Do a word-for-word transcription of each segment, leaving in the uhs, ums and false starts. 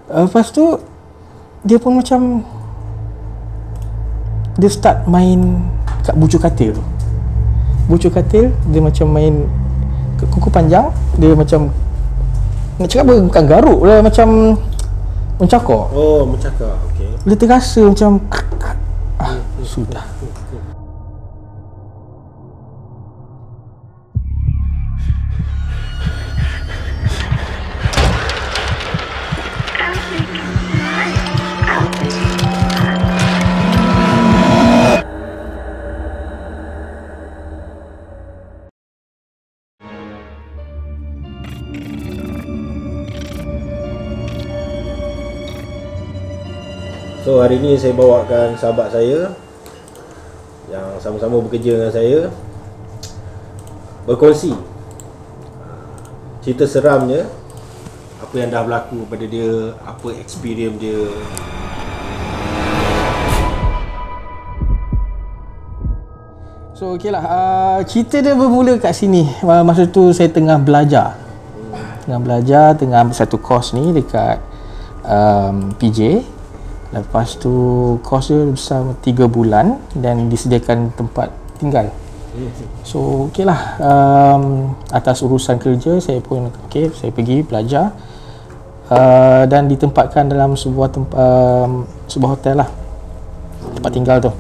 uh, Lepas tu dia pun macam dia start main kat bucu katil tu. Bucu katil dia macam main kuku panjang. Dia macam nak cakap apa, bukan garuk lah, macam mencakar. Oh, mencakar. Okey. Dia terasa macam ah, sudah. So hari ni saya bawakan sahabat saya yang sama-sama bekerja dengan saya berkongsi cerita seramnya, apa yang dah berlaku pada dia, apa experience dia. So okey lah, uh, cerita dia bermula kat sini. uh, Masa tu saya tengah belajar Tengah belajar, tengah ambil satu course ni dekat um, P J. Lepas tu kos dia besar tiga bulan dan disediakan tempat tinggal. So okey lah, um, atas urusan kerja saya pun okey, saya pergi belajar uh, dan ditempatkan dalam sebuah tempat, um, sebuah hotel lah, tempat tinggal tu.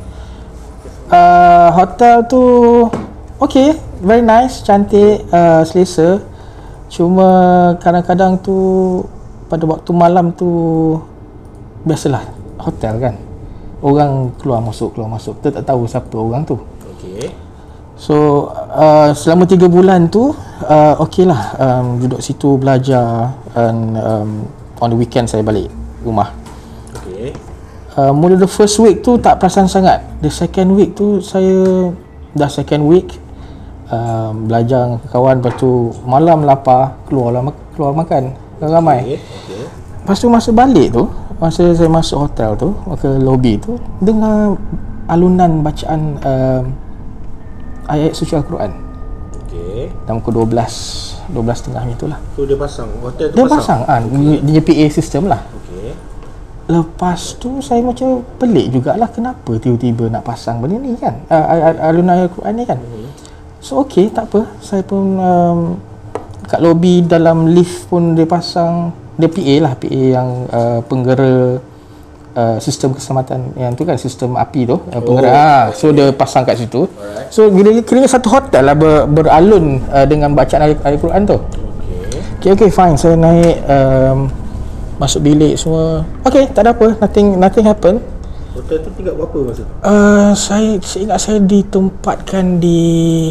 uh, Hotel tu okey, very nice, cantik, uh, selesa. Cuma kadang-kadang tu pada waktu malam tu, biasalah hotel kan, orang keluar masuk keluar masuk, kita tak tahu siapa orang tu. Okey. So uh, selama tiga bulan tu uh, okey lah, um, duduk situ belajar, and um, on the weekend saya balik rumah. Okey. uh, Mula the first week tu tak perasan sangat. The second week tu saya dah second week um, belajar dengan kawan. Lepas tu malam lapar, keluar lah, keluar makan ramai. Okey. Okey. Lepas tu masa balik tu, masa saya masuk hotel tu, ke lobby tu, dengar alunan bacaan uh, ayat suci Al-Quran. Okey. Dalam pukul dua belas, dua belas tiga puluh itulah. So dia pasang, hotel tu Dia pasang? pasang, ah, okay. Dia P A system lah. Okey. Lepas tu saya macam pelik jugalah, kenapa tiba-tiba nak pasang benda ni kan, uh, alunan Al-Quran ni kan. Mm-hmm. So okey, tak apa. Saya pun um, kat lobby, dalam lift pun dia pasang. Dia P A lah, P A yang uh, penggera uh, sistem keselamatan yang tu kan, sistem api tu, uh, penggera. Oh, ah, okay. So dia pasang kat situ. Alright. So kira kira satu hotel lah ber, beralun uh, dengan bacaan Al-Quran tu. Okey. Okey okey fine. Saya naik, um, masuk bilik semua. Okey, tak ada apa, nothing nothing happen. Hotel tu tingkat berapa masa tu? Uh, saya, saya ingat saya ditempatkan di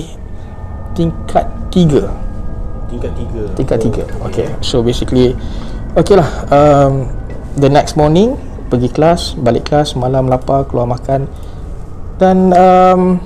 tingkat tiga. Tingkat tiga. Tingkat tiga. Okey. So basically okey lah, um, the next morning pergi kelas, balik kelas, malam lapar, keluar makan. Dan um,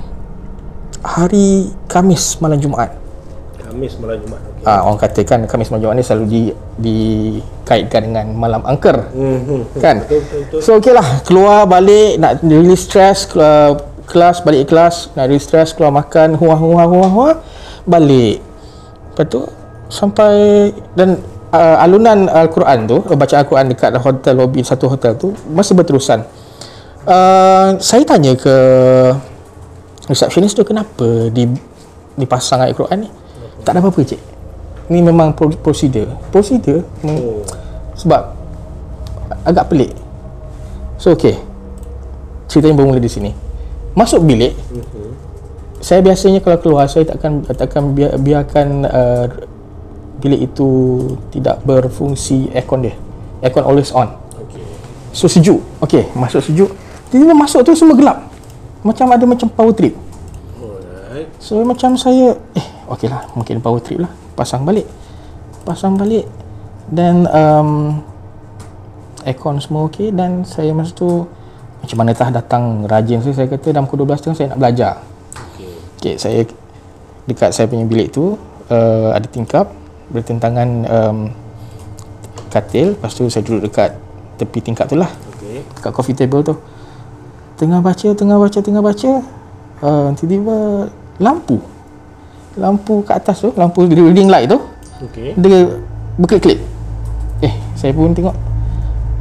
hari Khamis malam Jumaat. Khamis malam Jumaat. Okay. Ah, orang katakan Khamis malam Jumaat ni selalu di dikaitkan dengan malam angker. Mm-hmm. Kan? Betul, betul, betul. So okey lah, keluar balik nak release stress, keluar kelas, balik kelas, nak release stress, keluar makan, huah-huah-huah-huah, balik. Lepas tu sampai, dan uh, alunan Al-Quran tu, bacaan Al-Quran dekat hotel lobby satu hotel tu masih berterusan. Uh, saya tanya ke resepsionis tu, kenapa di dipasang ayat Quran ni? Tak ada apa-apa cik. Ni memang prosedur. Prosedur oh. Sebab agak pelik. So okey, ceritanya bermula di sini. Masuk bilik, uh-huh. Saya biasanya kalau keluar, saya takkan takkan biar, biarkan uh, bilik itu tidak berfungsi aircon dia. Aircon always on. Okay. So sejuk. Okey, masuk sejuk. Tiba-tiba masuk tu semua gelap. Macam ada macam power trip. Alright. So macam saya, eh okeylah, mungkin power trip lah. Pasang balik. Pasang balik. Dan um, aircon semua okey, dan saya masa tu macam mana tah datang rajin saya, saya kata dalam pukul dua belas tiga puluh saya nak belajar. Okay, saya dekat saya punya bilik tu uh, ada tingkap bertentangan um, katil. Lepas tu saya duduk dekat tepi tingkap tu lah, okay. Dekat coffee table tu, tengah baca, tengah baca, tengah baca uh, tiba-tiba lampu lampu kat atas tu, lampu reading light tu, okay. Dia berkelip-kelip. Eh, saya pun tengok,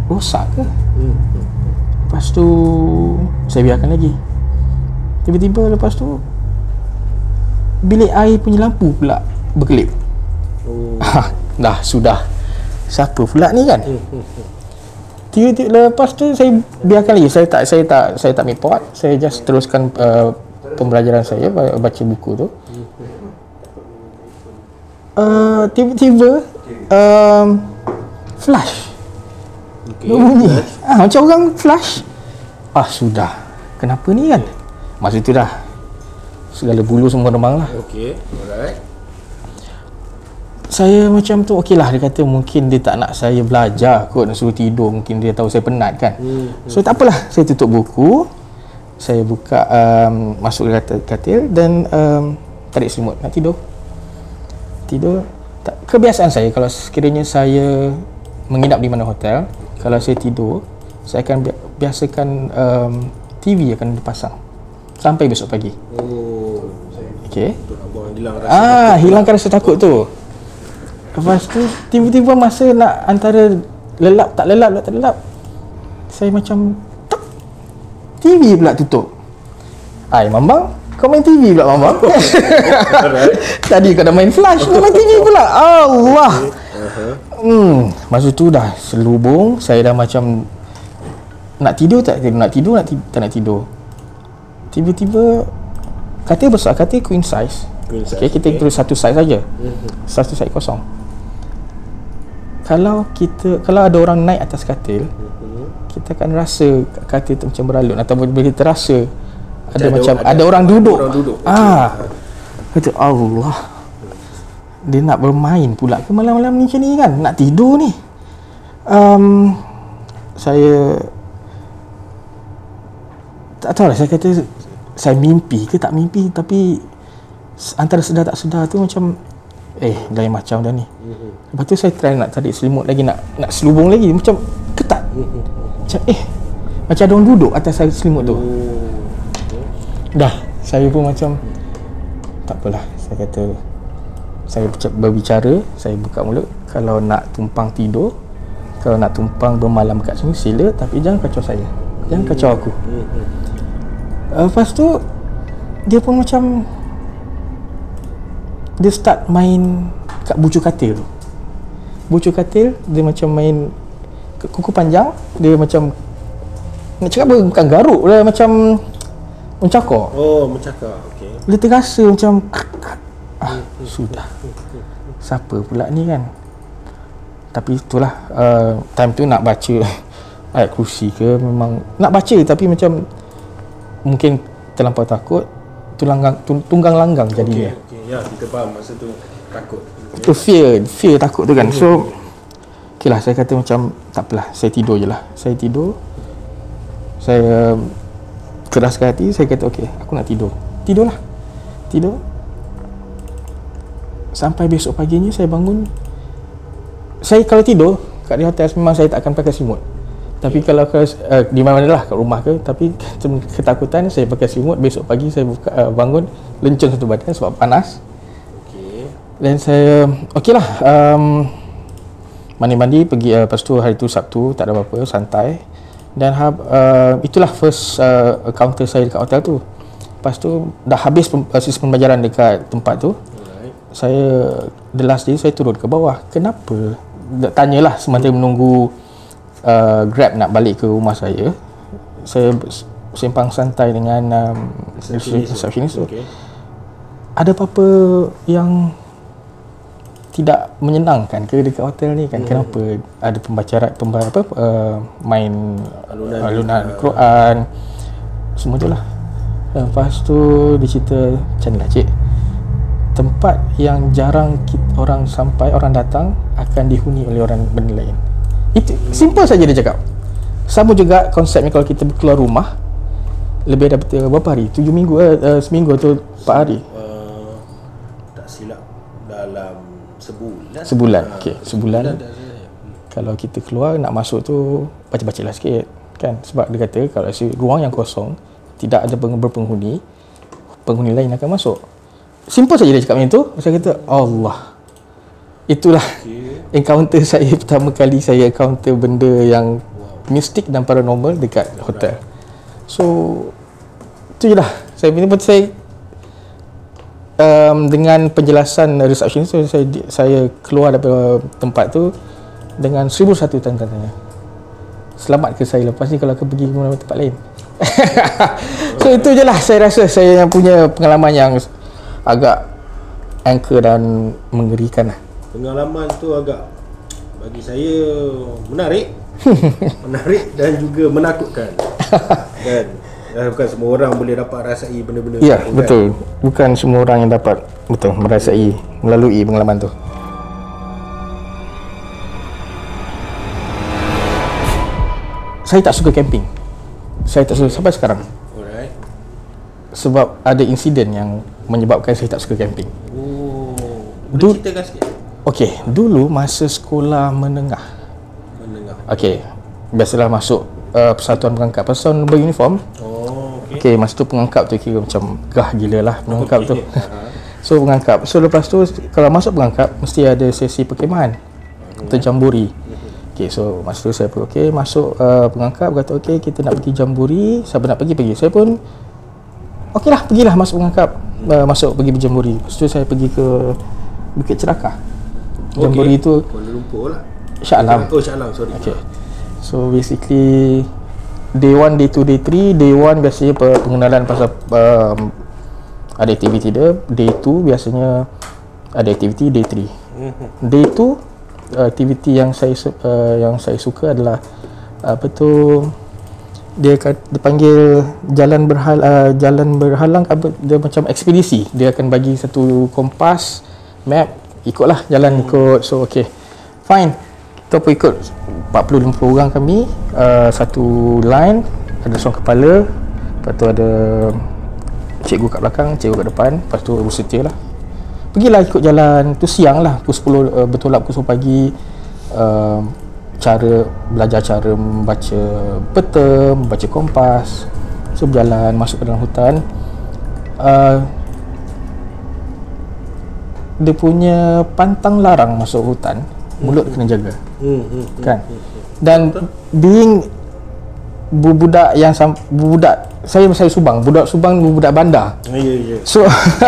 rosak ke? Hmm. Lepas tu saya biarkan lagi. Tiba-tiba lepas tu bilik air punya lampu pula berkelip. Oh. Ha, dah sudah. Siapa pula ni kan? Hmm. Hmm. Tiba-tiba lepas tu saya biarkan lagi. Saya tak saya tak saya tak report. Saya just teruskan uh, pembelajaran saya, baca buku tu. Uh, tiba-tiba um, flash. Okay. Bunyi. Ah, macam orang flash. Ah, sudah. Kenapa ni kan? Masa tu dah segala bulu semua remang lah. Okey, alright. Saya macam tu, okey lah, dia kata mungkin dia tak nak saya belajar kot, nak suruh tidur, mungkin dia tahu saya penat kan. Hmm. So tak apalah, saya tutup buku, saya buka, um, masuk ke katil, katil dan um, tarik selimut, nak tidur. Tidur. Tak, kebiasaan saya kalau sekiranya saya menginap di mana hotel, kalau saya tidur, saya akan bi- biasakan um, T V akan dipasang sampai besok pagi. Oh. Okey. Untuk nak buang hilang rasa Ah, takut. hilangkan rasa takut tu. Lepas tu tiba-tiba masa nak antara lelap tak lelap tak lelap, saya macam tak, T V pula tutup. Ai Mambang, kau main T V pula Mambang. Tadi kau dah main flash, kau main T V pula. Allah. Uh-huh. Hmm, masa tu dah selubung, saya dah macam nak tidur tak tidur, nak tidur nak tidur, tak nak tidur. Tiba-tiba katil besar, katil queen size. Queen size, Okey, kita okay. terus satu size saja. Mhm. Satu size kosong. Kalau kita kalau ada orang naik atas katil, Mhm. kita akan rasa katil tu macam beralun, ataupun bila terasa ada ada- macam ada, ada- orang duduk. orang duduk. Ah. Kata Allah. Dia nak bermain pula ke malam-malam ni macam ni kan? Nak tidur ni. Um, saya tak tahu lah, saya kata saya mimpi ke tak mimpi, tapi antara sedar tak sedar tu macam eh lain macam dah ni. Mhm. Lepas tu saya try nak tarik selimut lagi, nak nak selubung lagi, macam ketat. Mhm. Macam eh macam ada orang duduk atas saya selimut tu. Oh. Dah, saya pun macam tak apalah, saya kata saya berbicara, saya buka mulut, kalau nak tumpang tidur, kalau nak tumpang bermalam kat sini sila, tapi jangan kacau saya. Jangan kacau aku. Mhm. Uh, lepas tu dia pun macam dia start main kat bucu katil tu. Bucu katil dia macam main kuku panjang, dia macam nak cakap apa, bukan garuk lah, macam mencakar. Oh, mencakar. Okey. Dia terasa macam ah, sudah. Siapa pula ni kan? Tapi itulah, uh, time tu nak baca ayat kursi ke, memang nak baca tapi macam mungkin terlampau takut, tulanggang, tunggang langgang jadinya. Okey, okey. Ya, kita faham masa tu takut. Itu fear, fear takut tu kan. So okey lah, saya kata macam tak apalah, saya tidur je lah. Saya tidur, saya keraskan hati, saya kata okey, aku nak tidur. Tidurlah. Tidur. Sampai besok paginya saya bangun. Saya kalau tidur kat di hotel memang saya tak akan pakai selimut. Tapi kalau ke, uh, di mana-mana lah, kat rumah ke, tapi ketakutan saya pakai selimut, besok pagi saya buka, uh, bangun lencung satu badan sebab panas. Okey. Dan saya okey lah, um, mandi-mandi pergi, uh, lepas tu hari tu Sabtu, tak ada apa-apa, santai. Dan uh, itulah first uh, encounter saya dekat hotel tu. Lepas tu dah habis pem, uh, sesi pembelajaran dekat tempat tu. Alright. Saya the last day saya turun ke bawah. Kenapa? Tanyalah semasa menunggu uh, Grab nak balik ke rumah saya. Saya sempang santai dengan um, resepsionis tu. Okey. Ada apa-apa yang tidak menyenangkan ke dekat hotel ni kan? Hmm. Kenapa ada pembacaran pemba, apa uh, main Alunan, alunan uh, Quran semua tu lah. Lepas tu dia cerita macam ni lah cik, tempat yang jarang kita, orang sampai, orang datang akan dihuni oleh orang benda lain. Itu simple saja dia cakap. Sama juga konsepnya kalau kita keluar rumah lebih daripada berapa hari? tujuh minggu eh, uh, seminggu atau empat hari? Uh, tak silap dalam sebulan. Sebulan. Ah, Okey, sebulan. tak silap. Kalau kita keluar nak masuk tu baca-bacalah sikit kan, sebab dia kata kalau si ruang yang kosong tidak ada berpenghuni, penghuni lain akan masuk. Simple saja dia cakap macam tu. Saya kata Allah. Itulah Okey. encounter saya pertama kali saya encounter benda yang mistik dan paranormal dekat hotel. So tu je lah. Saya bila pun saya um, dengan penjelasan receptionist tu, saya saya keluar daripada tempat tu dengan seribu satu tanda tanya. Selamat ke saya lepas ni kalau aku pergi ke mana tempat lain. So itu je lah, saya rasa saya yang punya pengalaman yang agak angker dan mengerikan lah. Pengalaman tu agak bagi saya menarik. Menarik dan juga menakutkan. Kan? Dan bukan semua orang boleh dapat rasai benda-benda Ya, tu, betul. Kan? Bukan semua orang yang dapat betul merasai melalui pengalaman tu. Saya tak suka camping. Saya tak suka sampai sekarang. Alright. Sebab ada insiden yang menyebabkan saya tak suka camping. Oh, Du- boleh ceritakan sikit? Okey, dulu masa sekolah menengah. Mendengar. Okey, biasalah masuk uh, persatuan pengangkap, persatuan beruniform. Oh, okey. Okey, masa tu pengangkap tu kira macam gah gila lah pengangkap Okey. tu. Aha. So pengangkap. So lepas tu kalau masuk pengangkap mesti ada sesi perkhemahan atau jamburi. Okey, so masa tu saya pun okey masuk uh, pengangkap, kata okey kita nak pergi jamburi, siapa nak pergi pergi. Saya pun okeylah, pergilah masuk pengangkap, uh, masuk pergi berjamburi. Lepas tu saya pergi ke Bukit Cerakah. Jamburi Okey. tu Kuala Lumpur lah. Shah Alam. Oh, Shah Alam, sorry. Okay. So basically day one, day two, day three. Day one biasanya pe- pengenalan pasal um, ada aktiviti dia. Day two biasanya ada aktiviti. Day three. Day two aktiviti yang saya su- uh, yang saya suka adalah apa tu, dia akan dipanggil jalan berhal uh, jalan berhalang apa, dia macam ekspedisi. Dia akan bagi satu kompas, map, ikutlah jalan ikut. So okey. Fine. Kita pun ikut empat puluh lima puluh orang kami, uh, satu line, ada seorang kepala, lepas tu ada cikgu kat belakang, cikgu kat depan, lepas tu ibu setia lah. Pergilah ikut jalan tu siang lah, pukul sepuluh, uh, bertolak pukul sepuluh pagi. uh, Cara belajar cara membaca peta, membaca kompas. So berjalan masuk ke dalam hutan. uh, Dia punya pantang larang masuk hutan, mulut kena jaga. Hmm, hmm, Kan? Dan being budak yang sam- budak saya saya Subang, budak Subang, budak bandar. Ya, ya, ya. So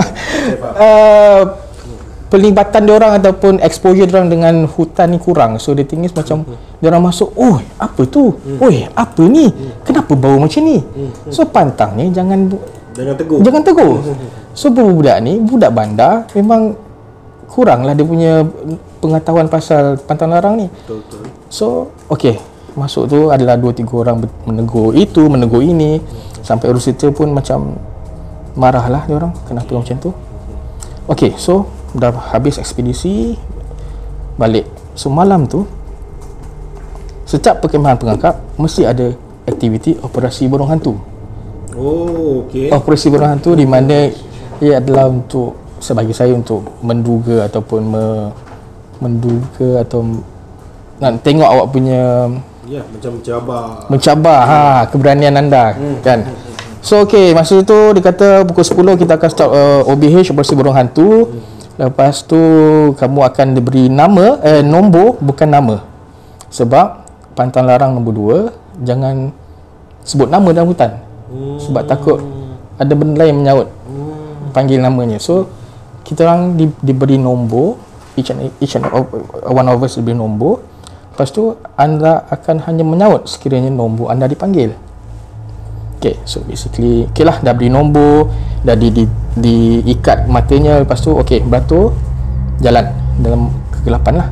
uh, pelibatan dia orang ataupun exposure dia orang dengan hutan ni kurang. So dia tinggi macam dia orang masuk, "Oh, apa tu? Oi, apa ni? Kenapa bau macam ni?" So pantang ni jangan bu- Jangan tegur. jangan tegur. So budak ni budak bandar memang kuranglah dia punya pengetahuan pasal pantang larang ni. Betul, betul. So okey, masuk tu adalah dua tiga orang ber- menegur itu, menegur ini, sampai urusitor pun macam marahlah dia orang kenapa macam tu. Okey, so dah habis ekspedisi, balik. So malam tu setiap perkemahan pengangkap mesti ada aktiviti operasi burung hantu. Oh, okey. Operasi burung hantu di mana ia adalah untuk, sebagi saya, untuk menduga ataupun me, menduga atau nak tengok awak punya Ya, macam mencabar. mencabar ha keberanian anda, hmm. kan. So okey, masa tu dia kata pukul sepuluh kita akan start uh, O B H, operasi burung hantu. Lepas tu kamu akan diberi nama, eh, nombor bukan nama. Sebab pantang larang nombor dua, jangan sebut nama dalam hutan. Hmm. Sebab takut ada benda lain menyaut Hmm. panggil namanya. So kita orang di, diberi nombor, each and, each and one of us diberi nombor. Lepas tu anda akan hanya menyaut sekiranya nombor anda dipanggil. Okay, so basically okay lah, dah beri nombor, dah di, di, diikat matanya. Lepas tu okay, beratur jalan dalam kegelapan lah.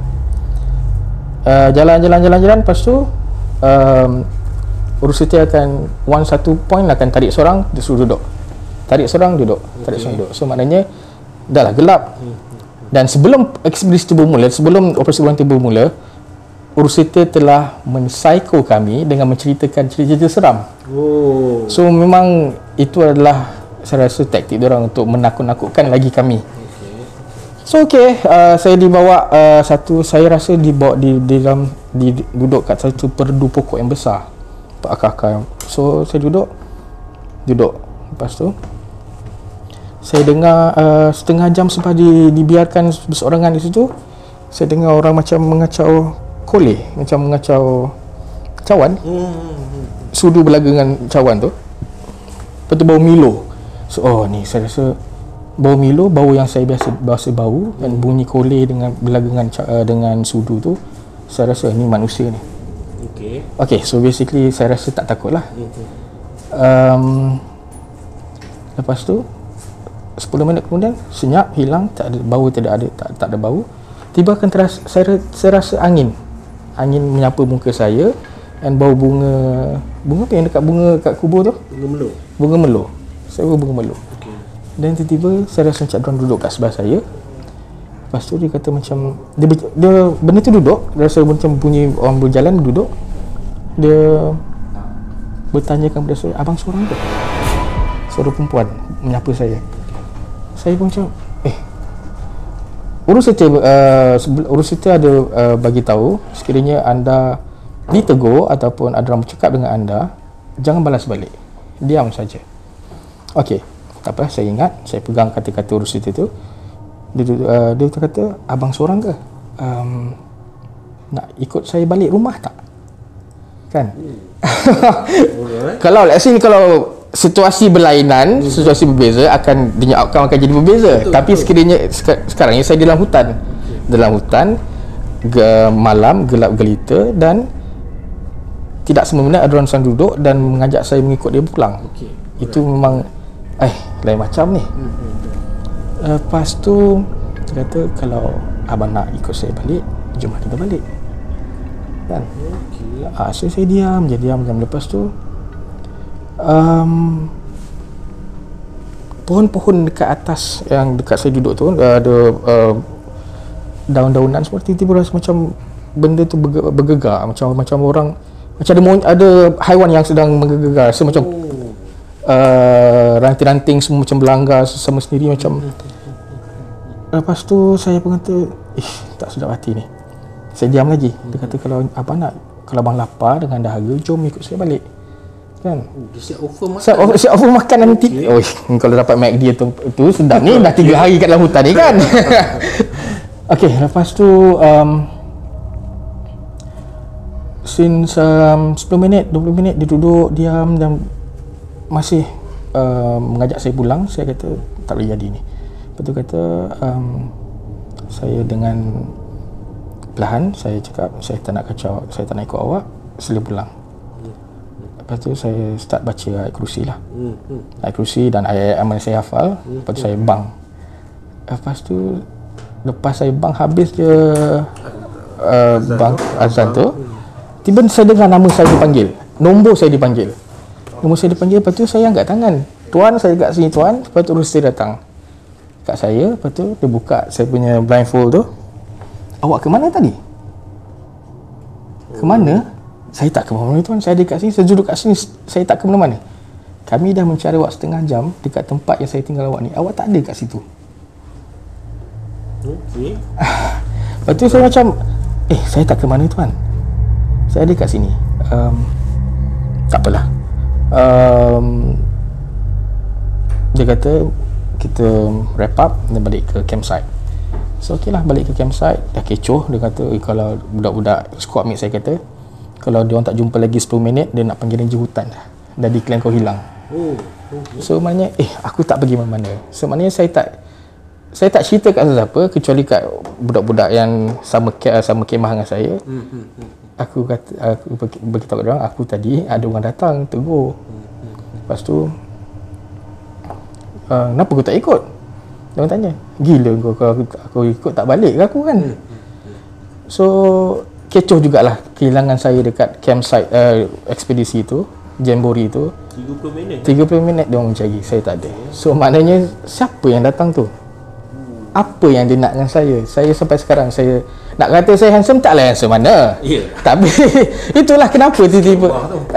uh, Jalan jalan jalan jalan. Lepas tu um, urusitia akan one satu point akan tarik seorang, dia suruh duduk. Tarik seorang duduk, tarik seorang duduk. So maknanya dah lah gelap. Dan sebelum ekspedisi itu bermula, sebelum operasi burung hantu bermula, urusitor telah menpsycho kami dengan menceritakan cerita-cerita seram. Oh. So memang itu adalah saya rasa taktik dia orang untuk menakut-nakutkan lagi kami. Okey. So okey, uh, saya dibawa uh, satu, saya rasa dibawa di, di dalam di, duduk kat satu perdu pokok yang besar, akar-akar. So saya duduk duduk lepas tu saya dengar uh, setengah jam selepas di, dibiarkan berseorangan di situ, saya dengar orang macam mengacau koleh, macam mengacau cawan. Hmm. Sudu berlaga dengan cawan tu. Lepas tu bau Milo. So, oh ni saya rasa bau Milo, bau yang saya biasa biasa bau, dan bunyi kolej dengan berlaga dengan uh, dengan sudu tu, saya rasa ni manusia ni. Okey. Okay, so basically saya rasa tak takut lah. Hmm. um, Lepas tu sepuluh minit kemudian senyap, hilang, tak ada bau, tidak ada tak, tak ada bau. Tiba akan terasa, saya, saya rasa angin angin menyapa muka saya, dan bau bunga bunga apa yang dekat bunga kat kubur tu, Bunga melo. bunga melo. Saya bau bunga melo. Okey. Dan tiba-tiba saya rasa macam dia duduk kat sebelah saya. Lepas tu dia kata macam dia, dia benda tu duduk, dia rasa macam bunyi orang berjalan duduk. Dia bertanyakan kepada saya, abang seorang ke? Suara perempuan menyapa saya. Saya pun macam eh urus serta uh, urus serta ada uh, bagi tahu sekiranya anda ditegur ataupun ada orang bercakap dengan anda, jangan balas balik, diam saja. Okey, tak apa, saya ingat, saya pegang kata-kata urus serta tu. Dia, uh, dia kata, abang seorang ke? Um, nak ikut saya balik rumah tak? Kan? Alright. Kalau let's say kalau situasi berlainan, hmm. situasi berbeza, akan dia outcome akan jadi berbeza. Betul, tapi betul. Sekiranya sek- sekarang ni saya dalam hutan. Okay. Dalam hutan ge- malam gelap gelita, dan tidak semena-mena ada orang sedang duduk dan mengajak saya mengikut dia pulang. Okay. Itu memang eh lain macam ni. Hmm. Lepas tu dia kata, kalau abang nak ikut saya balik, jom kita balik. Kan? Okay. Ah, so saya diam, je diam, diam. Lepas tu Um, pohon-pohon dekat atas yang dekat saya duduk tu, ada uh, daun-daunan seperti tiba-tiba rasa macam benda tu berge- bergegar, macam macam orang, macam ada mon- ada haiwan yang sedang menggegar, rasa macam oh. uh, ranting-ranting semua macam berlanggar sama sendiri macam. Lepas tu saya pun kata, ih tak sedap hati ni. Saya diam lagi. Dia kata, kalau abang nak, kalau abang lapar dengan dahaga, jom ikut saya balik. Kan? Oh, dia siap offer makan. Siap offer, siap offer makan nanti. Okay. Oh, kalau dapat McD tu, tu sedap ni, dah tiga hari kat dalam hutan ni kan. Okey, lepas tu um, since um, sepuluh minit, dua puluh minit dia duduk diam dan masih um, mengajak saya pulang. Saya kata tak boleh jadi ni. Lepas tu kata um, saya dengan perlahan saya cakap, saya tak nak kacau, saya tak nak ikut awak, sila pulang. Lepas tu saya start baca ayat kursi lah. Hmm, hmm. Ayat kursi dan ayat amal saya hafal. Hmm, lepas tu hmm. saya bang. Lepas tu lepas saya bang habis je uh, bang azan tu, tiba saya dengar nama saya dipanggil, nombor saya dipanggil. Nombor saya dipanggil, lepas tu saya angkat tangan. Tuan, saya kat sini tuan. Lepas tu urus dia datang kat saya. Lepas tu dia buka saya punya blindfold tu. Awak ke mana tadi? Ke mana? Saya tak ke mana-mana tuan, saya ada kat sini, saya duduk kat sini, saya tak ke mana-mana. Kami dah mencari awak setengah jam dekat tempat yang saya tinggal awak ni, awak tak ada kat situ. Okey. Lepas tu saya macam, eh saya tak ke mana tuan, saya ada kat sini. um, Tak apalah. um, Dia kata kita wrap up dan balik ke campsite. So okey lah, balik ke campsite. Dah kecoh, dia kata eh, kalau budak-budak squad mate saya kata, kalau dia orang tak jumpa lagi sepuluh minit, dia nak panggil ranger hutan dah. Dah declare kau hilang. Oh, okay. So maknanya, eh aku tak pergi mana-mana. So maknanya saya tak saya tak cerita kat siapa kecuali kat budak-budak yang sama sama kemah dengan saya. Hmm, hmm, hmm. Aku kata, aku beritahu kat dia orang, aku tadi ada orang datang tegur. Hmm, hmm. Lepas tu, uh, kenapa kau tak ikut? Dia orang tanya, gila kau, kalau aku, aku ikut tak balik ke aku kan? Hmm, hmm. So kecoh jugalah kehilangan saya dekat campsite uh, ekspedisi tu, jamboree tu. tiga puluh minit tiga puluh minit dia orang mencari, saya tak ada. So maknanya siapa yang datang tu? Apa yang dia nak dengan saya? Saya sampai sekarang saya nak kata saya handsome, taklah handsome mana. Yeah. Tapi itulah kenapa tiba-tiba.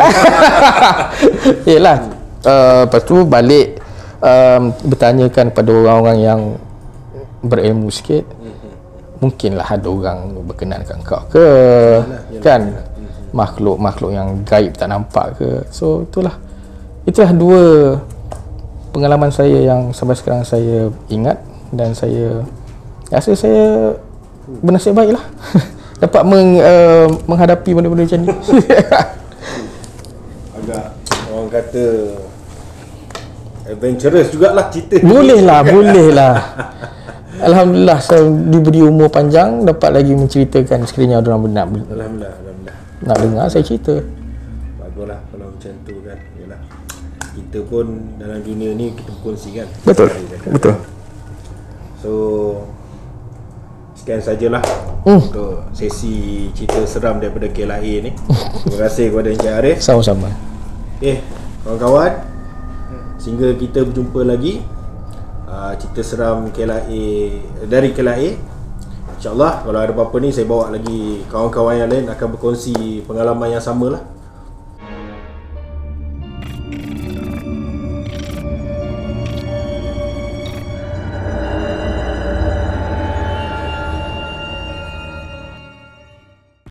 Yalah. Uh, lepas tu balik um, bertanyakan pada orang-orang yang berilmu sikit. Mungkinlah ada orang berkenan dengan kau ke, yalah, yalah, kan yalah. Makhluk-makhluk yang gaib tak nampak ke. So itulah itulah dua pengalaman saya yang sampai sekarang saya ingat, dan saya rasa saya bernasib baik lah. dapat meng, uh, menghadapi benda-benda macam ni. Agak orang kata adventurous jugalah cerita. Boleh lah, boleh lah. Alhamdulillah saya diberi umur panjang dapat lagi menceritakan sekiranya ada orang nak Alhamdulillah, alhamdulillah. nak dengar saya cerita. Baguslah kalau macam tu kan. Yalah. Kita pun dalam dunia ni kita berkongsi kan. Betul. Betul. So sekian sajalah Hmm. untuk sesi cerita seram daripada K L A ni. Terima kasih kepada Encik Arif. Sama-sama. Eh, kawan-kawan, sehingga kita berjumpa lagi uh, cerita seram K L A dari K L A. InsyaAllah kalau ada apa-apa ni saya bawa lagi kawan-kawan yang lain akan berkongsi pengalaman yang sama lah.